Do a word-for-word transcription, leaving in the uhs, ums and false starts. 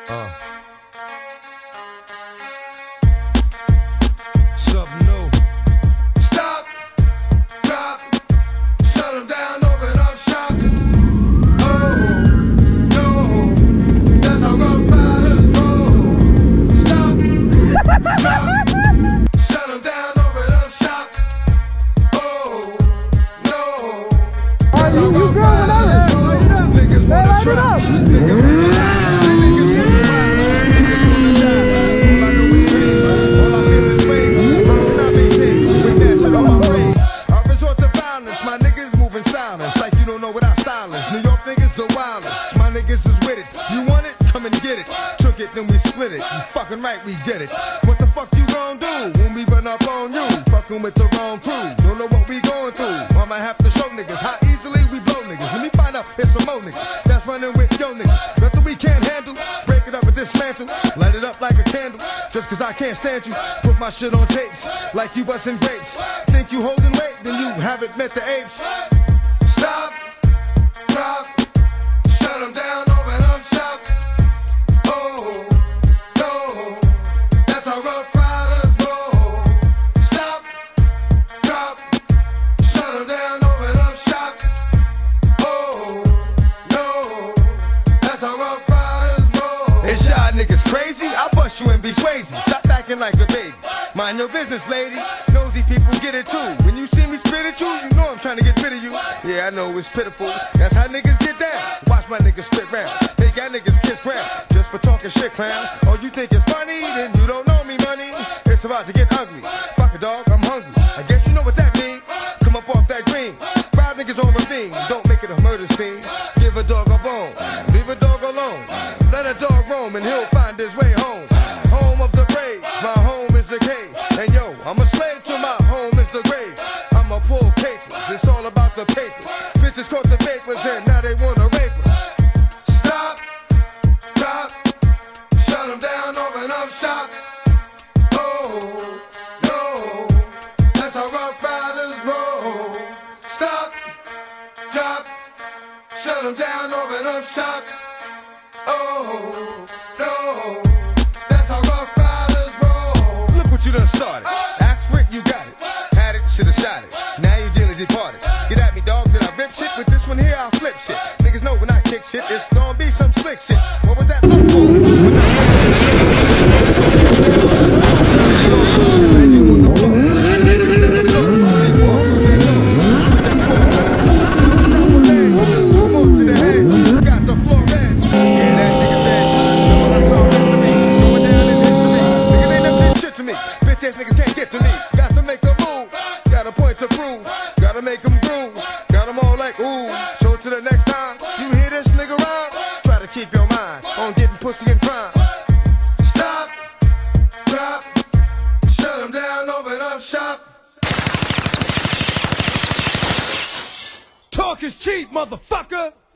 Uh. Something new. Stop, drop, shut them down, open up shop. Oh, no, that's how Ruff Ryders roll. Stop, drop, shut them down, open up shop. Oh, no, that's how Ruff Ryders roll. Niggas wanna trap, niggas wanna lie. New York niggas the wildest, my niggas is with it. You want it? Come and get it. Took it, then we split it. You fucking right, we did it. What the fuck you gon' do when we run up on you? Fucking with the wrong crew. Don't know what we going through. I'ma have to show niggas how easily we blow niggas. When we find out it's some more niggas that's running with yo niggas. Nothing we can't handle. Break it up and dismantle. Light it up like a candle. Just cause I can't stand you. Put my shit on tapes like you busting grapes. Think you holding weight, then you haven't met the apes. Stop. Drop, shut them down, open up shop. Oh, no, that's how Ruff Ryders roll. Stop, drop, shut them down, open up shop. Oh, no, that's how Ruff Ryders roll. Is y'all niggas crazy? I bust you and be Swayze. Stop acting like a baby. Mind your business, lady. Nosy people get it too. When you see me spit at you, you know I'm trying to get rid of you. Yeah, I know it's pitiful. That's how niggas get down. Watch my niggas spit round. Make y'all niggas kiss ground. Just for talking shit, clowns. Oh, you think it's funny? Then you don't know me, money. It's about to get ugly. Fuck a dog, I'm hungry. I guess you know what that means. Come up off that green. Five niggas on ravine. Don't make it a murder scene. Give a dog a bone. Leave a dog alone. Let a dog roam and he'll find his way home. Home of the brave. My home is the cave. And yo, I'm a slave to my home is the grave. I'm a pull papers. It's all about the papers. Bitches caught the papers and now they wanna rape us. Stop, drop, shut them down, open up shop. Oh, no, that's how Ruff Ryders roll. Stop, drop, shut them down, open up shop. Oh, no, that's how Ruff Ryders roll. Look what you done started. Ask for it, you got it. Had it, should've shot it. Now you dearly departed. Get at me, dog, did I rip shit? With this one here, I'll flip shit. Niggas know when I kick shit, it's gonna be some slick shit. What would that look for? When I niggas can't get to me. Got to make a move. Got a point to prove. Gotta make them groove. Got them all like ooh. So to the next time you hear this nigga rhyme, try to keep your mind on getting pussy and crime. Stop, drop, shut them down, open up shop. Talk is cheap, motherfucker.